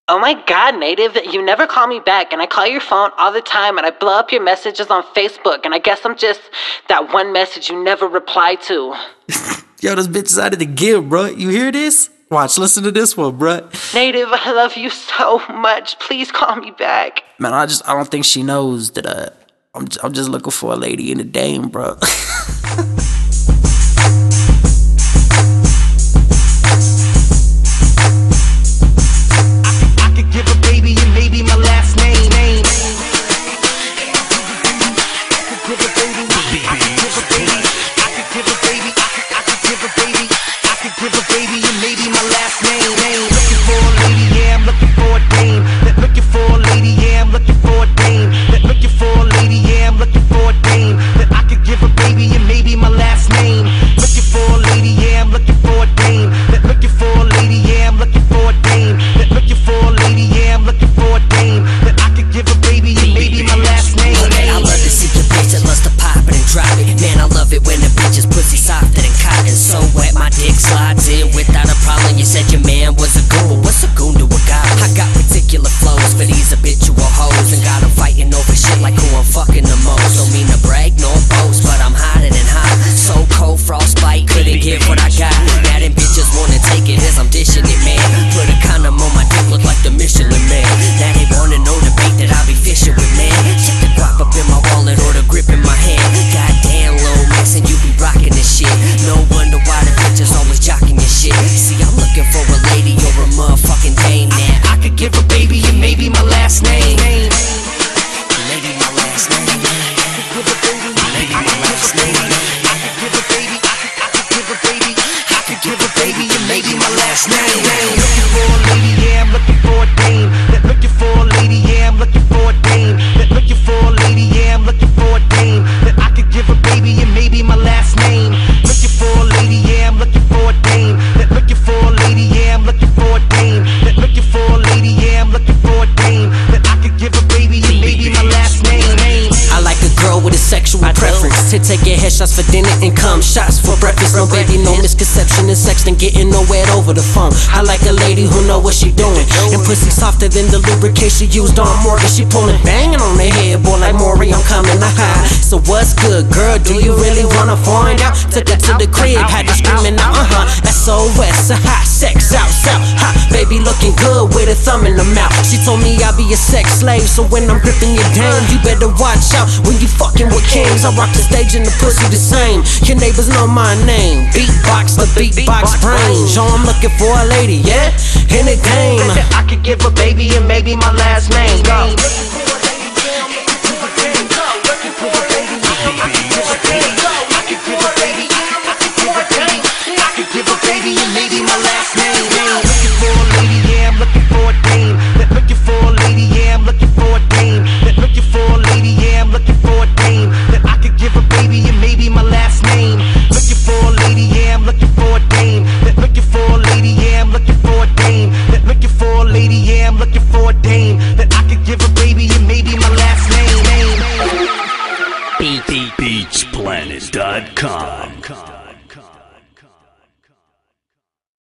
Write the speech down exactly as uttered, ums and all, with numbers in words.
Oh my god, Native, you never call me back, and I call your phone all the time, and I blow up your messages on Facebook, and I guess I'm just that one message you never reply to. Yo, this bitch is out of the gear, bro. You hear this? Watch, listen to this one, bro. Native, I love you so much. Please call me back. Man, I just, I don't think she knows that uh, I'm, I'm just looking for a lady in the dame, bro. Slides in without a problem. You said your man was a goon, but what's a goon to a guy? I got particular flows for these habitual hoes, and got them fighting over shit like who I'm fucking the most. Don't mean to brag nor boast, but I'm hotter than hot. So cold, frostbite, couldn't get what I got. Now them bitches wanna take it as I'm dishing it, man. Put a condom on my dick, look like the Michelin Man. Now they wanna know the bait that I be fishing with, man. Check the guap up in my wallet or the grip in my hand. Goddamn, little mess, and you be rocking this shit. No wonder why the bitches always jocking your shit. See, I'm looking for a lady or a motherfucking dame. Now I could give a baby and maybe my last name. Maybe my last name. Maybe my last name. I could give a baby. I could give a baby. I could give a baby and maybe my last name. Looking for a lady, yeah, I'm looking for a dame. Looking for a lady, yeah, I'm looking for a dame. Looking for a lady, yeah, I'm looking for a dame. That I could give a baby and maybe my last name. Looking for a lady, yeah, I'm looking for a dame. Looking for a lady, yeah, I'm looking for a dame. Looking for a lady, yeah, I'm looking for a dame. That I could give a baby and maybe my last name. I like a girl with a sexual preference to take your headshots for dinner and cum shots for breakfast. No baby, no misconception in sex than getting nowhere over the phone. I like a lady who know what she doing, and pussy softer than the lubrication used on Morgan. She pulling banging on her head, boy, like Maury, I'm coming to high. So what's good, girl? Do you really wanna find out? Took her to the crib, had her screaming out, uh-huh. S O S, a hot sex out south, hot baby looking good with a thumb in the mouth. She told me I'll be a sex slave, so when I'm gripping you down, you better watch out when you fucking with kings. I rock the stage and the pussy the same. Your neighbors know my name. Beatbox, the beatbox brain. Yo, I'm looking for a lady, yeah, in the game. I could give a baby and maybe my last name. Go. beach planet dot com